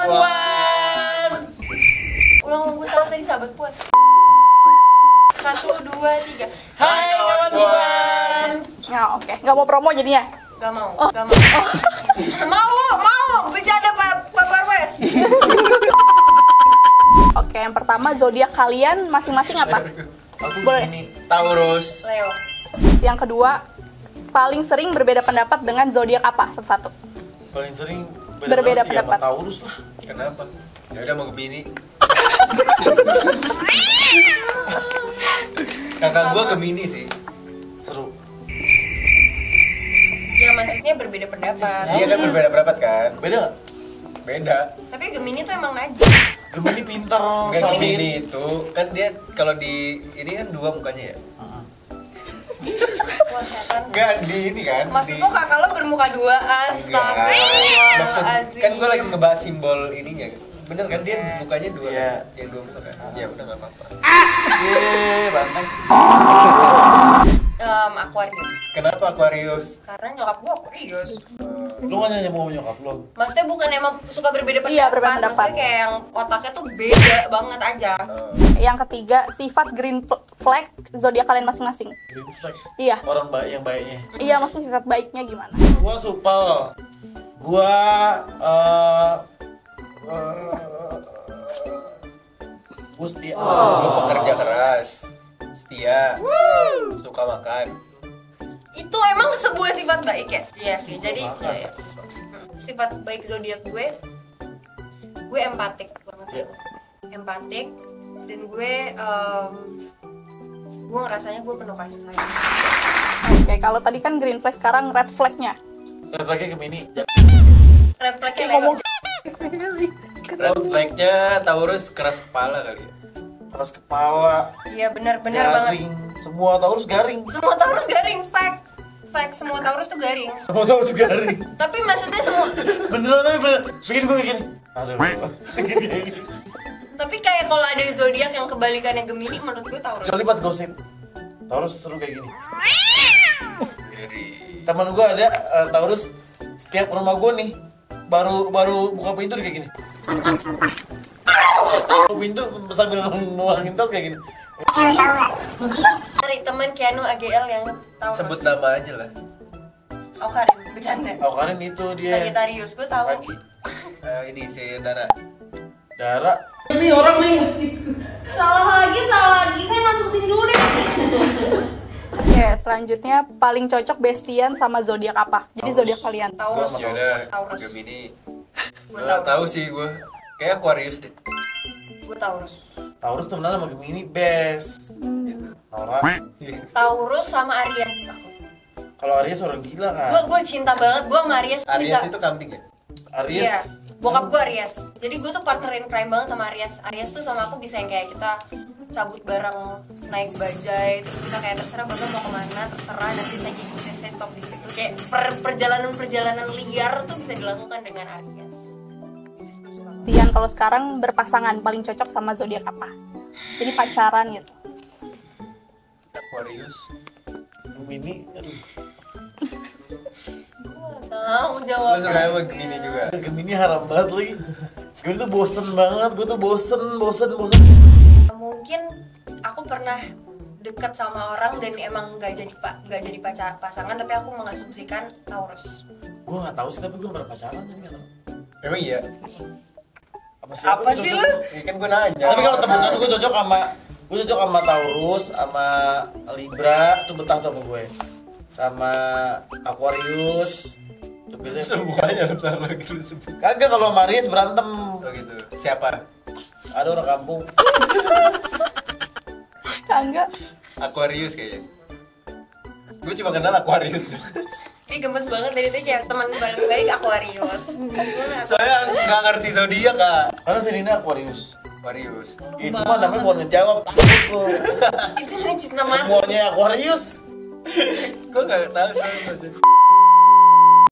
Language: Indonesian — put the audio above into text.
Puan. Ulang gue salah tadi sahabat Puan. 1, 2, 3. Hai kawan Puan. Ya oke, nggak mau promo jadinya? Gak mau, gak mau. Mau, bercanda Pak Parwes. Oke, yang pertama zodiak kalian masing-masing apa? Aku Boleh. ini Taurus. Leo. Yang kedua, paling sering berbeda pendapat dengan zodiak apa? Satu-satu. Paling sering Berbeda ya, pendapat. sama Taurus lah. Kenapa? Ya udah mau Gemini. Kakak gua Gemini sih. Seru. Ya maksudnya berbeda pendapat. Iya kan berbeda pendapat kan? Beda nggak? Beda. Tapi Gemini tuh emang najis. Gemini pinter, Enggak solid. Gemini itu kan dia kalau di ini kan dua mukanya ya. Wah setan. Enggak di ini kan. Maksud di- tuh kakak lo bermuka dua, Maksud astagfirullahaladzim. kan gua lagi ngebahas simbol ininya. Bener kan dia mukanya dua Iya. kan? Yang dua muka kan? Ya udah enggak apa-apa. Banteng. Aquarius. Kenapa Aquarius? Karena nyokap gua Aquarius. Lu nggak nanya mau nyokap lo? Maksudnya bukan emang suka berbeda pendapat. Iya, berbeda pendapat. Maksudnya kayak yang otaknya tuh beda banget aja. Yang ketiga, sifat green flag zodiak kalian masing-masing. Green flag. Iya. Orang baik yang baiknya. Iya, maksudnya sifat baiknya gimana? Gua supel. Gua gua setia. Lu pekerja keras, setia, suka makan. Itu emang sebuah sifat baik ya? Iya sih. Jadi ya. Sifat baik zodiak gue empatik banget. Iya. Empatik dan gue ngerasanya gue penuh kasih sayang. Oke, kalau tadi kan green flag, sekarang red flagnya. Red flagnya Gemini. Red flagnya Ngomong Leo. Red flagnya Taurus keras kepala kali ya. Keras kepala. Iya benar banget. Garing. Semua Taurus garing. Semua Taurus garing, fact semua Taurus tuh garing. Semua Taurus garing. Tapi maksudnya semua Beneran tapi bener. Bikin gue bikin. Aduh. tapi kayak kalau ada zodiak yang kebalikannya Gemini menurut gue Taurus. Kecuali pas gosip. Taurus seru kayak gini. Jadi Temen gue ada Taurus, setiap rumah gue nih baru buka pintu dia kayak gini. Pintu sambil nuangin tas kayak gini. Cari teman Keanu AGL yang Taurus. sebut nama aja lah. Oh Karin, bercanda. Oh Karin itu dia. Sagittarius, gue tahu. Sagi. Ini si Dara. Dara. Salah lagi, saya masuk sini dulu deh. Oke, selanjutnya paling cocok bestian sama zodiak apa? Jadi Taurus. zodiak kalian. Taurus. Ya udah Taurus. Gemini. Gue Gua Taurus. tahu sih gua. Kayak Aquarius deh. Gue Taurus. Taurus temenan sama Gemini best. Nora. Taurus sama Aries. Kalau Aries orang gila kan. Gue cinta banget. Gue sama Aries tuh Aries bisa. itu kambing ya? Aries. Iya. Bokap gue Aries. Jadi gue tuh partner in crime banget sama Aries. Aries tuh sama aku bisa yang kayak kita cabut bareng naik bajai, terus kita kayak terserah bapak mau kemana, terserah nanti saya ngikutin, saya stop di situ. Kayak perjalanan liar tuh bisa dilakukan dengan Aries. Bisnis gue suka. Dian kalau sekarang berpasangan paling cocok sama zodiak apa? Jadi pacaran gitu. Aquarius. Gemini. Aduh. Tahu Lu jawab. suka sama Gemini juga? Gemini haram banget lagi. Gue tuh bosen banget. Gue tuh bosen. Mungkin aku pernah dekat sama orang dan emang nggak jadi pasangan, tapi aku mengasumsikan Taurus. Gue nggak tahu sih tapi gue pernah pacaran tapi nggak tahu. Emang iya? Sama siapa Apa gue sih cocok? lu? Ya kan gua nanya. Tapi kalau temenan gue cocok sama Taurus, sama Libra tuh betah tuh sama gue. Sama Aquarius. Tuh biasanya Semuanya bentar lagi lu sebut. kagak kalau sama Aries berantem. Oh gitu. Siapa? Ada orang kampung. Enggak. Aquarius kayaknya. Gue cuma kenal Aquarius. Ini gemes banget dari tadi kayak teman paling baik Aquarius. Soalnya nggak ngerti zodiak kak. Karena si Nina Aquarius. Aquarius. Itu mah namanya bukan ngejawab, takut lo. Itu namanya cinta mati. Semuanya Aquarius. Gue nggak tahu soalnya.